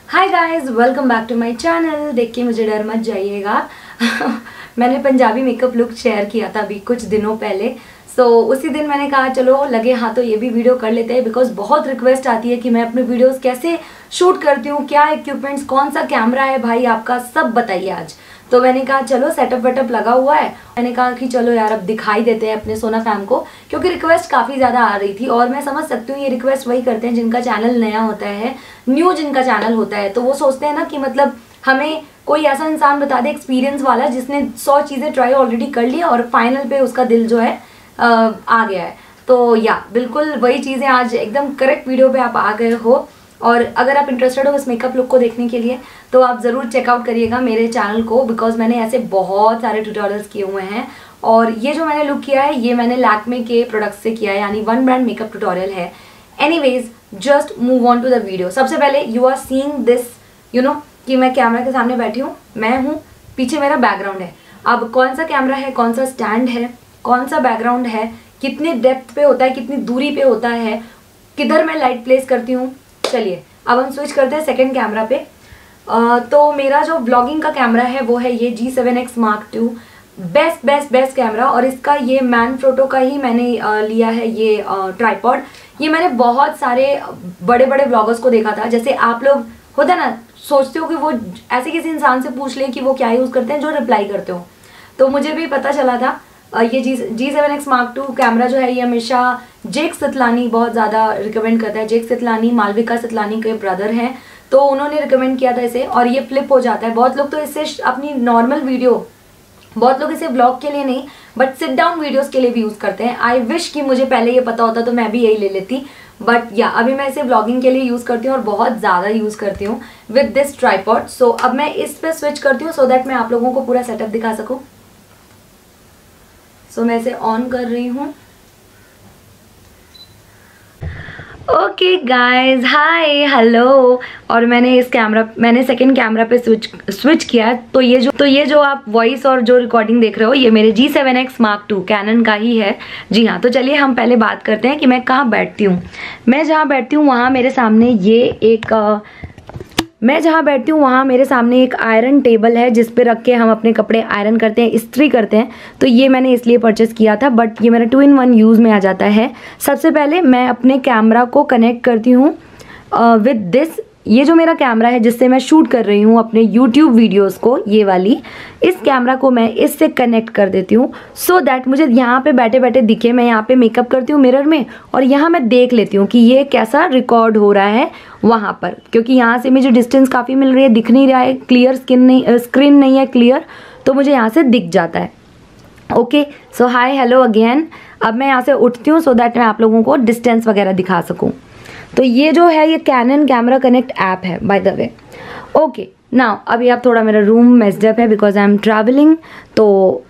Hi guys, welcome back to my channel. देख के मुझे डर मत जाइएगा। मैंने पंजाबी मेकअप लुक शेयर किया था अभी कुछ दिनों पहले। उसी दिन मैंने कहा चलो लगे हाँ तो ये भी वीडियो कर लेते हैं, बिकॉज बहुत रिक्वेस्ट आती है कि मैं अपने वीडियोस कैसे शूट करती हूँ, क्या इक्विपमेंट्स, कौन सा कैमरा है भाई आपका, सब बताइए आज। तो मैंने कहा चलो सेटअप वेटअप लगा हुआ है, मैंने कहा कि चलो यार अब दिखाई देते हैं अपने सोना फैम को, क्योंकि रिक्वेस्ट काफ़ी ज़्यादा आ रही थी। और मैं समझ सकती हूँ ये रिक्वेस्ट वही करते हैं जिनका चैनल नया होता है, न्यू जिनका चैनल होता है, तो वो सोचते हैं ना कि मतलब हमें कोई ऐसा इंसान बता दे एक्सपीरियंस वाला जिसने 100 चीज़ें ट्राई ऑलरेडी कर ली और फाइनल पे उसका दिल जो है आ गया है। तो या बिल्कुल वही चीज़ें आज एकदम करेक्ट वीडियो पे आप आ गए हो। और अगर आप इंटरेस्टेड हो इस मेकअप लुक को देखने के लिए तो आप ज़रूर चेकआउट करिएगा मेरे चैनल को, बिकॉज मैंने ऐसे बहुत सारे ट्यूटोरियल्स किए हुए हैं। और ये जो मैंने लुक किया है ये मैंने लैक्मे के प्रोडक्ट से किया है, यानी वन ब्रांड मेकअप ट्यूटोरियल है। Anyways just move on to the video. सबसे पहले you are seeing this, you know कि मैं कैमरा के सामने बैठी हूँ, मैं हूँ, पीछे मेरा बैकग्राउंड है। अब कौन सा कैमरा है, कौन सा स्टैंड है, कौन सा बैकग्राउंड है, कितनी डेप्थ पे होता है, कितनी दूरी पे होता है, किधर मैं लाइट प्लेस करती हूँ। चलिए अब हम स्विच करते हैं सेकंड कैमरा पे। तो मेरा जो ब्लॉगिंग का कैमरा है वो है ये G7X Mark II, best camera. और इसका ये मैनफ्रोटो का ही मैंने लिया है ये ट्राइपॉड। ये मैंने बहुत सारे बड़े बड़े ब्लॉगर्स को देखा था, जैसे आप लोग होता ना सोचते हो कि वो ऐसे किसी इंसान से पूछ ले कि वो क्या यूज़ करते हैं जो रिप्लाई करते हो। तो मुझे भी पता चला था ये G7X Mark II कैमरा जो है ये हमेशा जेक सितलानी बहुत ज़्यादा रिकमेंड करता है। जेक सितलानी मालविका सितलानी के ब्रदर हैं, तो उन्होंने रिकमेंड किया था इसे। और ये फ्लिप हो जाता है। बहुत लोग तो इससे अपनी नॉर्मल वीडियो, बहुत लोग इसे ब्लॉग के लिए नहीं बट सिट डाउन वीडियोस के लिए भी यूज़ करते हैं। आई विश कि मुझे पहले ये पता होता तो मैं भी यही ले लेती, बट या अभी मैं इसे ब्लॉगिंग के लिए यूज़ करती हूँ और बहुत ज़्यादा यूज़ करती हूँ विद दिस ट्राइपॉड। सो अब मैं इस पर स्विच करती हूँ सो दैट मैं आप लोगों को पूरा सेटअप दिखा सकूँ। सो मैं इसे ऑन कर रही हूँ। Okay guys, hi hello. और मैंने सेकंड कैमरा पे स्विच किया। तो ये जो आप वॉइस और जो रिकॉर्डिंग देख रहे हो ये मेरे G7X Mark II कैनन का ही है। जी हाँ, तो चलिए हम पहले बात करते हैं कि मैं कहाँ बैठती हूँ। मैं जहाँ बैठती हूँ वहाँ मेरे सामने एक आयरन टेबल है जिस पे रख के हम अपने कपड़े आयरन करते हैं, इस्त्री करते हैं। तो ये मैंने इसलिए परचेस किया था, बट ये मेरा 2-in-1 यूज़ में आ जाता है। सबसे पहले मैं अपने कैमरा को कनेक्ट करती हूँ विद दिस। ये जो मेरा कैमरा है जिससे मैं शूट कर रही हूँ अपने YouTube वीडियोस को, ये वाली, इस कैमरा को मैं इससे कनेक्ट कर देती हूँ सो दैट मुझे यहाँ पे बैठे बैठे दिखे। मैं यहाँ पे मेकअप करती हूँ मिरर में और यहाँ मैं देख लेती हूँ कि ये कैसा रिकॉर्ड हो रहा है वहाँ पर, क्योंकि यहाँ से मुझे डिस्टेंस काफ़ी मिल रही है, दिख नहीं रहा है क्लियर, स्क्रीन नहीं है क्लियर, तो मुझे यहाँ से दिख जाता है। Okay, so hi hello again. अब मैं यहाँ से उठती हूँ सो दैट मैं आप लोगों को डिस्टेंस वगैरह दिखा सकूँ। तो ये जो है ये कैनन कैमरा कनेक्ट ऐप है by the way. Okay now अभी आप थोड़ा मेरा रूम मेस्ड अप है बिकॉज आई एम ट्रैवलिंग, तो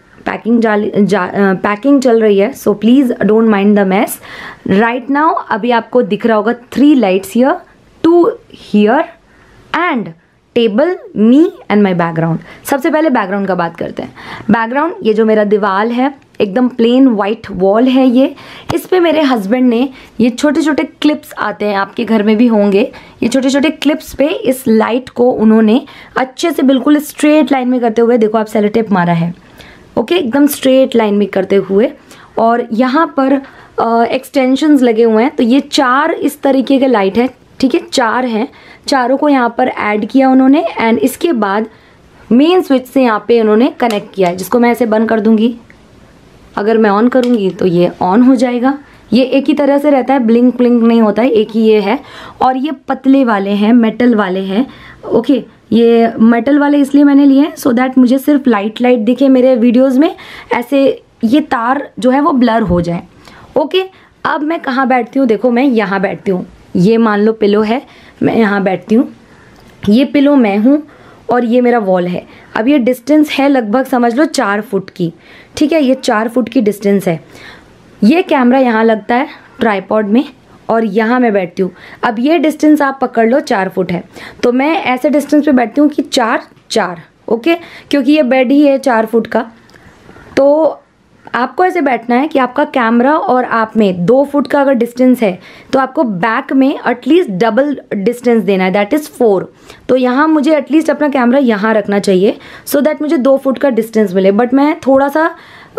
पैकिंग चल रही है, so please don't mind the mess right now. अभी आपको दिख रहा होगा 3 lights here, 2 here and table, me and my background. सबसे पहले बैकग्राउंड का बात करते हैं। बैकग्राउंड ये जो मेरा दीवार है एकदम प्लेन वाइट वॉल है ये। इस पे मेरे हस्बैंड ने ये छोटे छोटे क्लिप्स आते हैं, आपके घर में भी होंगे, ये छोटे छोटे क्लिप्स पे इस लाइट को उन्होंने अच्छे से बिल्कुल स्ट्रेट लाइन में करते हुए, देखो आप सेलो टेप मारा है, ओके, एकदम स्ट्रेट लाइन में करते हुए। और यहाँ पर एक्सटेंशंस लगे हुए हैं। तो ये 4 इस तरीके के लाइट है, ठीक है, 4 हैं, चारों को यहाँ पर ऐड किया उन्होंने एंड इसके बाद मेन स्विच से यहाँ पे उन्होंने कनेक्ट किया है, जिसको मैं ऐसे बंद कर दूंगी। अगर मैं ऑन करूंगी तो ये ऑन हो जाएगा। ये एक ही तरह से रहता है, ब्लिंक ब्लिंक नहीं होता है, एक ही ये है। और ये पतले वाले हैं, मेटल वाले हैं। ओके, ये मेटल वाले इसलिए मैंने लिए हैं सो दैट मुझे सिर्फ लाइट दिखे मेरे वीडियोस में, ऐसे ये तार जो है वो ब्लर हो जाए। ओके, अब मैं कहाँ बैठती हूँ, देखो मैं यहाँ बैठती हूँ। ये मान लो पिलो है, मैं यहाँ बैठती हूँ, ये पिलो मैं हूँ और ये मेरा वॉल है। अब ये डिस्टेंस है लगभग समझ लो 4 फुट की, ठीक है, ये 4 फुट की डिस्टेंस है। ये कैमरा यहाँ लगता है ट्राइपॉड में और यहाँ मैं बैठती हूँ। अब ये डिस्टेंस आप पकड़ लो 4 फुट है, तो मैं ऐसे डिस्टेंस पे बैठती हूँ कि 4-4, ओके, क्योंकि ये बेड ही है 4 फुट का। तो आपको ऐसे बैठना है कि आपका कैमरा और आप में 2 फुट का अगर डिस्टेंस है तो आपको बैक में एटलीस्ट डबल डिस्टेंस देना है, दैट इज़ 4। तो यहाँ मुझे एटलीस्ट अपना कैमरा यहाँ रखना चाहिए सो दैट मुझे 2 फुट का डिस्टेंस मिले। बट मैं थोड़ा सा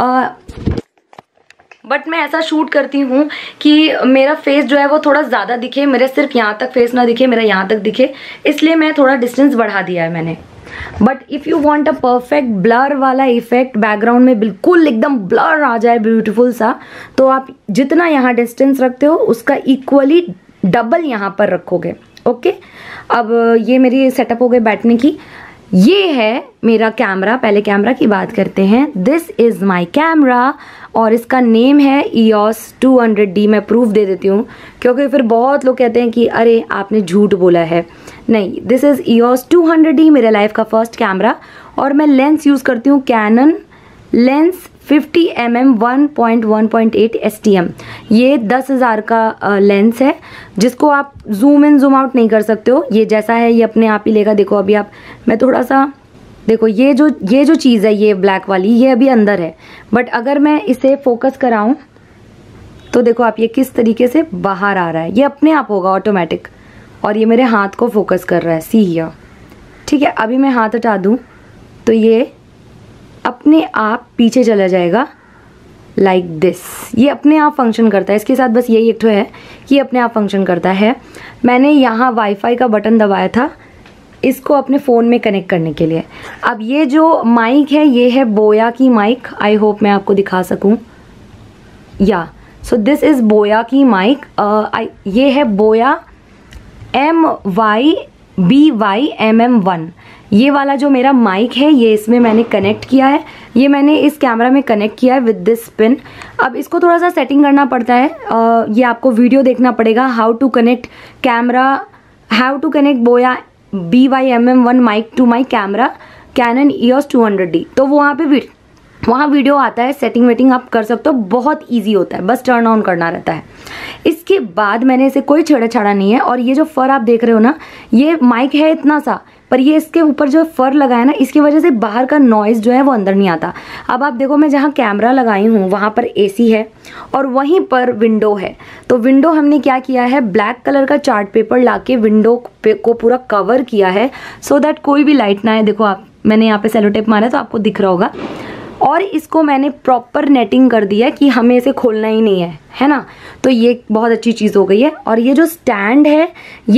मैं ऐसा शूट करती हूँ कि मेरा फेस जो है वो थोड़ा ज़्यादा दिखे, मेरे सिर्फ यहाँ तक फेस ना दिखे, मेरा यहाँ तक दिखे, इसलिए मैं थोड़ा डिस्टेंस बढ़ा दिया है मैंने। But if you want a perfect blur वाला इफेक्ट, बैकग्राउंड में बिल्कुल एकदम ब्लर आ जाए ब्यूटीफुल सा, तो आप जितना यहाँ डिस्टेंस रखते हो उसका इक्वली डबल यहाँ पर रखोगे। ओके, अब ये मेरी सेटअप हो गई बैठने की। ये है मेरा कैमरा। पहले कैमरा की बात करते हैं। दिस इज़ माई कैमरा और इसका नेम है EOS 200D। मैं प्रूफ दे देती हूँ क्योंकि फिर बहुत लोग कहते हैं कि अरे आपने झूठ बोला है। नहीं, दिस इज़ EOS 200D, मेरे लाइफ का फर्स्ट कैमरा। और मैं लेंस यूज़ करती हूँ कैनन लेंस 50mm 1.1.8 STM। ये 10,000 का लेंस है जिसको आप जूम इन जूम आउट नहीं कर सकते हो। ये जैसा है ये अपने आप ही लेगा। देखो अभी आप, मैं थोड़ा सा देखो, ये जो चीज़ है ये ब्लैक वाली, ये अभी अंदर है, बट अगर मैं इसे फोकस कराऊं तो देखो आप ये किस तरीके से बाहर आ रहा है। ये अपने आप होगा ऑटोमेटिक। और ये मेरे हाथ को फोकस कर रहा है, सी हियर। ठीक है, अभी मैं हाथ हटा दूं तो ये अपने आप पीछे चला जाएगा लाइक दिस। ये अपने आप फंक्शन करता है। इसके साथ बस यही एक तो है कि अपने आप फंक्शन करता है। मैंने यहाँ वाईफाई का बटन दबाया था इसको अपने फ़ोन में कनेक्ट करने के लिए। अब ये जो माइक है ये है बोया की माइक। आई होप मैं आपको दिखा सकूं। या सो दिस इज़ बोया की माइक। ये है बोया MYBYMM1। ये वाला जो मेरा माइक है ये इसमें मैंने कनेक्ट किया है। ये मैंने इस कैमरा में कनेक्ट किया है विद दिस पिन। अब इसको थोड़ा सा सेटिंग करना पड़ता है। ये आपको वीडियो देखना पड़ेगा, how to connect Boya BYMM1 mic to my camera Canon EOS 200D। तो वहाँ वीडियो आता है, सेटिंग वेटिंग आप कर सकते हो, बहुत इजी होता है, बस टर्न ऑन करना रहता है। इसके बाद मैंने इसे कोई छेड़ा छाड़ा नहीं है। और ये जो फर आप देख रहे हो ना, ये माइक है इतना सा, पर ये इसके ऊपर जो फर लगा है ना, इसकी वजह से बाहर का नॉइज़ जो है वो अंदर नहीं आता। अब आप देखो, मैं जहाँ कैमरा लगाई हूँ वहाँ पर AC है और वहीं पर विंडो है। तो विंडो हमने क्या किया है, ब्लैक कलर का चार्ट पेपर लाके विंडो को पूरा कवर किया है सो दैट कोई भी लाइट ना आए। देखो आप, मैंने यहाँ पे सेलो टेप मारा है तो आपको दिख रहा होगा। और इसको मैंने प्रॉपर नेटिंग कर दिया कि हमें इसे खोलना ही नहीं है ना। तो ये बहुत अच्छी चीज़ हो गई है। और ये जो स्टैंड है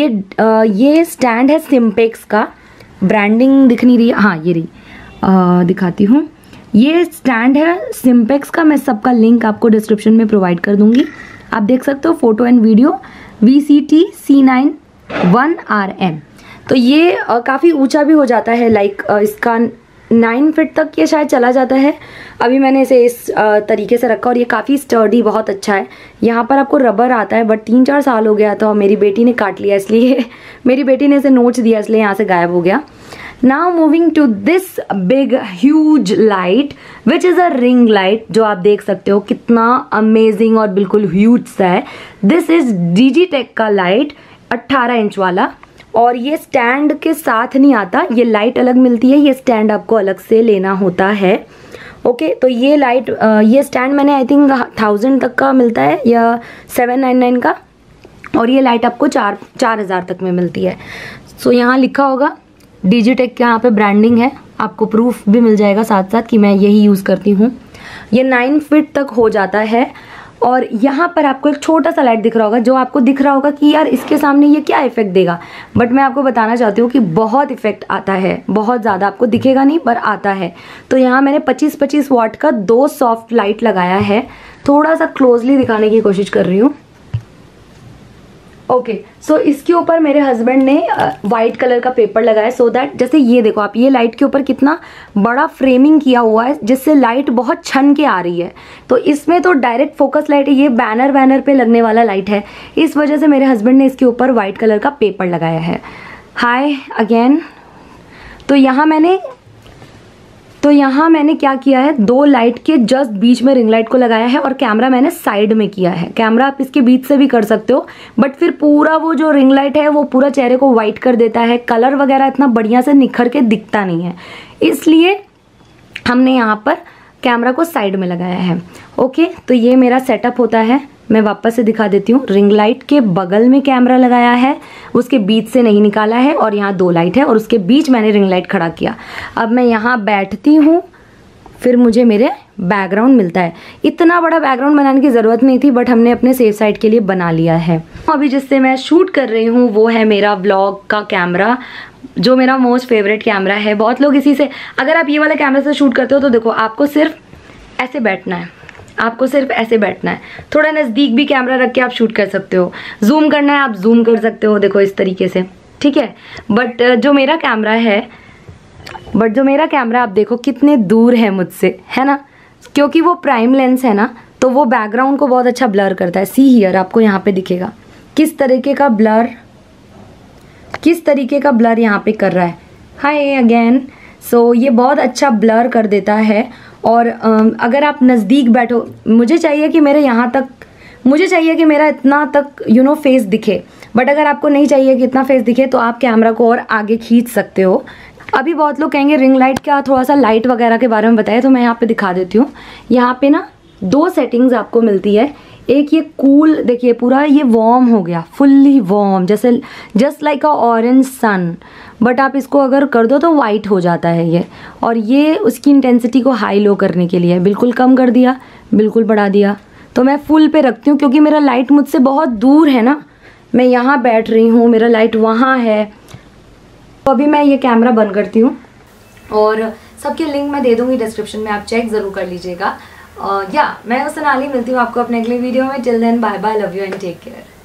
ये स्टैंड है सिम्पेक्स का। ब्रांडिंग दिख नहीं रही है, हाँ ये रही, दिखाती हूँ। ये स्टैंड है सिम्पेक्स का। मैं सबका लिंक आपको डिस्क्रिप्शन में प्रोवाइड कर दूंगी, आप देख सकते हो। Photo and video VCT C9 1RM। तो ये काफ़ी ऊंचा भी हो जाता है, लाइक इसका 9 फीट तक ये शायद चला जाता है। अभी मैंने इसे इस तरीके से रखा और ये काफ़ी स्टर्डी, बहुत अच्छा है। यहाँ पर आपको रबर आता है, बट 3-4 साल हो गया तो मेरी बेटी ने काट लिया, इसलिए मेरी बेटी ने इसे नोच दिया, इसलिए यहाँ से गायब हो गया। Now moving to this big huge light which is a ring light, जो आप देख सकते हो कितना अमेजिंग और बिल्कुल ह्यूज सा है। दिस इज़ डिजिटेक का लाइट 18 इंच वाला। और ये स्टैंड के साथ नहीं आता, ये लाइट अलग मिलती है, ये स्टैंड आपको अलग से लेना होता है। ओके, तो ये लाइट ये स्टैंड मैंने आई थिंक 1000 तक का मिलता है या 799 का। और ये लाइट आपको 4000 तक में मिलती है। सो यहाँ लिखा होगा डिजिटेक का, यहाँ पे ब्रांडिंग है, आपको प्रूफ भी मिल जाएगा साथ साथ कि मैं यही यूज़ करती हूँ। ये 9 फीट तक हो जाता है। और यहाँ पर आपको एक छोटा सा लाइट दिख रहा होगा, जो आपको दिख रहा होगा कि यार इसके सामने ये क्या इफेक्ट देगा, बट मैं आपको बताना चाहती हूँ कि बहुत इफेक्ट आता है, बहुत ज़्यादा। आपको दिखेगा नहीं पर आता है। तो यहाँ मैंने 25-25 वाट का 2 सॉफ्ट लाइट लगाया है। थोड़ा सा क्लोजली दिखाने की कोशिश कर रही हूँ। ओके, सो इसके ऊपर मेरे हस्बैंड ने वाइट कलर का पेपर लगाया सो दैट, जैसे ये देखो आप, ये लाइट के ऊपर कितना बड़ा फ्रेमिंग किया हुआ है जिससे लाइट बहुत छन के आ रही है। तो इसमें तो डायरेक्ट फोकस लाइट है, ये बैनर पे लगने वाला लाइट है, इस वजह से मेरे हस्बैंड ने इसके ऊपर वाइट कलर का पेपर लगाया है। Hi again. तो यहाँ मैंने क्या किया है, 2 लाइट के जस्ट बीच में रिंग लाइट को लगाया है और कैमरा मैंने साइड में किया है। कैमरा आप इसके बीच से भी कर सकते हो, बट फिर पूरा वो जो रिंग लाइट है वो पूरा चेहरे को वाइट कर देता है, कलर वगैरह इतना बढ़िया से निखर के दिखता नहीं है। इसलिए हमने यहाँ पर कैमरा को साइड में लगाया है। ओके, तो ये मेरा सेटअप होता है। मैं वापस से दिखा देती हूँ। रिंग लाइट के बगल में कैमरा लगाया है, उसके बीच से नहीं निकाला है, और यहाँ 2 लाइट है और उसके बीच मैंने रिंग लाइट खड़ा किया। अब मैं यहाँ बैठती हूँ, फिर मुझे मेरे बैकग्राउंड मिलता है। इतना बड़ा बैकग्राउंड बनाने की ज़रूरत नहीं थी, बट हमने अपने सेफ साइड के लिए बना लिया है। अभी जिससे मैं शूट कर रही हूँ वो है मेरा व्लॉग का कैमरा, जो मेरा मोस्ट फेवरेट कैमरा है। बहुत लोग इसी से, अगर आप ये वाले कैमरा से शूट करते हो तो देखो, आपको सिर्फ ऐसे बैठना है, आपको सिर्फ ऐसे बैठना है। थोड़ा नज़दीक भी कैमरा रख के आप शूट कर सकते हो, जूम करना है आप जूम कर सकते हो, देखो इस तरीके से, ठीक है। बट जो मेरा कैमरा आप देखो कितने दूर है मुझसे, है ना, क्योंकि वो प्राइम लेंस है ना, तो वो बैकग्राउंड को बहुत अच्छा ब्लर करता है। सी हियर, आपको यहाँ पे दिखेगा किस तरीके का ब्लर यहाँ पे कर रहा है। Hi again. सो ये बहुत अच्छा ब्लर कर देता है। और अगर आप नज़दीक बैठो, मुझे चाहिए कि मेरा इतना तक फेस दिखे, बट अगर आपको नहीं चाहिए कि इतना फेस दिखे तो आप कैमरा को और आगे खींच सकते हो। अभी बहुत लोग कहेंगे रिंग लाइट का थोड़ा सा लाइट वगैरह के बारे में बताया, तो मैं यहाँ पे दिखा देती हूँ। यहाँ पे ना 2 सेटिंग्स आपको मिलती है। एक ये कूल, देखिए पूरा ये वार्म हो गया, फुल्ली वार्म, जैसे just like a orange sun, but आप इसको अगर कर दो तो वाइट हो जाता है ये। और ये उसकी इंटेंसिटी को हाई लो करने के लिए, बिल्कुल कम कर दिया, बिल्कुल बढ़ा दिया। तो मैं फुल पे रखती हूँ क्योंकि मेरा लाइट मुझसे बहुत दूर है ना, मैं यहाँ बैठ रही हूँ, मेरा लाइट वहाँ है। तो अभी मैं ये कैमरा बंद करती हूँ और सबके लिंक मैं दे दूँगी डिस्क्रिप्शन में, आप चेक ज़रूर कर लीजिएगा। मैं सोनाली, मिलती हूँ आपको अपने अगले वीडियो में। Till then bye bye, love you and take care.